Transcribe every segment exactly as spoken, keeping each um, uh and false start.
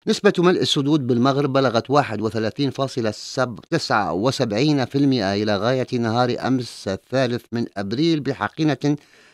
نسبة ملء السدود بالمغرب بلغت واحد وثلاثين فاصلة تسعة وسبعين بالمئة إلى غاية نهار أمس الثالث من أبريل، بحقينة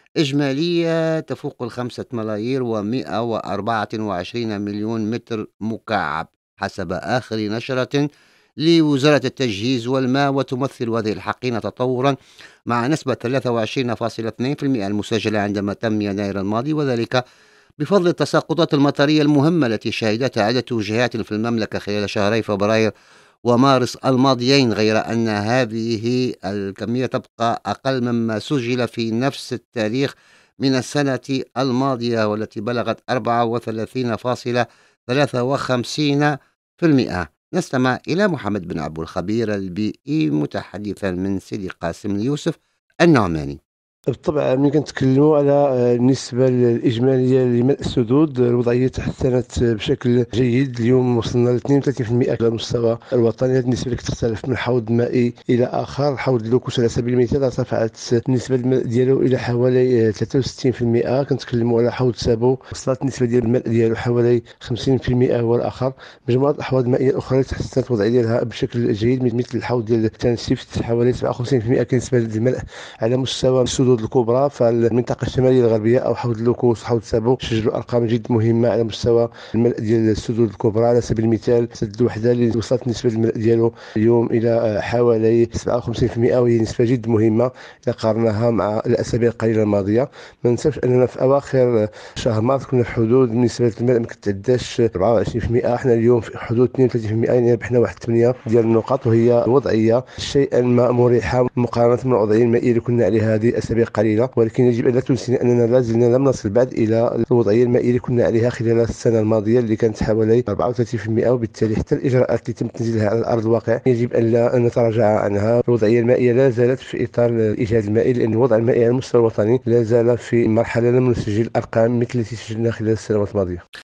إجمالية تفوق الخمسة ملايير ومئة وأربعة وعشرين مليون متر مكعب، حسب آخر نشرة لوزارة التجهيز والماء. وتمثل هذه الحقينة تطورا مع نسبة ثلاثة وعشرين فاصلة اثنين بالمئة المسجلة عندما تم يناير الماضي، وذلك بفضل التساقطات المطرية المهمة التي شهدتها عدة وجهات في المملكة خلال شهري فبراير ومارس الماضيين، غير أن هذه الكمية تبقى أقل مما سجل في نفس التاريخ من السنة الماضية، والتي بلغت أربعة وثلاثين فاصلة ثلاثة وخمسين بالمئة. نستمع إلى محمد بن عبو الخبير البيئي متحدثا من سيدي قاسم اليوسف النعماني. بالطبع ملي كنتكلموا على آه، النسبة الإجمالية لملء السدود، الوضعية تحسنت بشكل جيد. اليوم وصلنا ل اثنين وثلاثين بالمئة على المستوى الوطني. هذه النسبة اللي كتختلف من حوض مائي إلى آخر. حوض لوكوس على سبيل المثال ارتفعت النسبة الملء ديالو إلى حوالي آه، ثلاثة وستين بالمئة. كنتكلموا على حوض سابو، وصلت النسبة ديال الملء ديالو حوالي خمسين بالمئة هو الآخر. مجموعة الأحواض المائية الأخرى اللي تحسنت الوضعية ديالها بشكل جيد، مثل الحوض ديال تنسيفت حوالي سبعة وخمسين بالمئة كنسبة للملء على مستوى السدود الكبرى. فالمنطقة الشمالية الغربية أو حوض لوكوس وحوض سابو سجلوا أرقام جد مهمة على مستوى الملء ديال السدود الكبرى. على سبيل المثال سد الوحدة اللي وصلت نسبة الملء ديالو اليوم إلى حوالي سبعة وخمسين بالمئة، وهي نسبة جد مهمة إذا قارناها مع الأسابيع القليلة الماضية. ما ننساوش أننا في أواخر شهر مارس كنا في حدود نسبة الملء ما كتعداش أربعة وعشرين بالمئة، احنا اليوم في حدود اثنين وثلاثين بالمئة، يعني ربحنا واحد ثمانية ديال النقاط، وهي الوضعية شيئا ما مريحة مقارنة من الوضعية المائية اللي كنا عليها هذه الأسابيع القليلة. ولكن يجب أن لا تنسينا أننا لا زلنا لم نصل بعد إلى الوضعية المائية اللي كنا عليها خلال السنة الماضية اللي كانت حوالي أربعة وثلاثين بالمئة. وبالتالي حتى الإجراءات اللي تم تنزيلها على أرض الواقع يجب أن لا نتراجع عنها. الوضعية المائية لا زالت في إطار الإجهاد المائي، لأن الوضع المائي على المستوى الوطني لا زال في مرحلة لم نسجل أرقام مثل التي سجلنا خلال السنوات الماضية.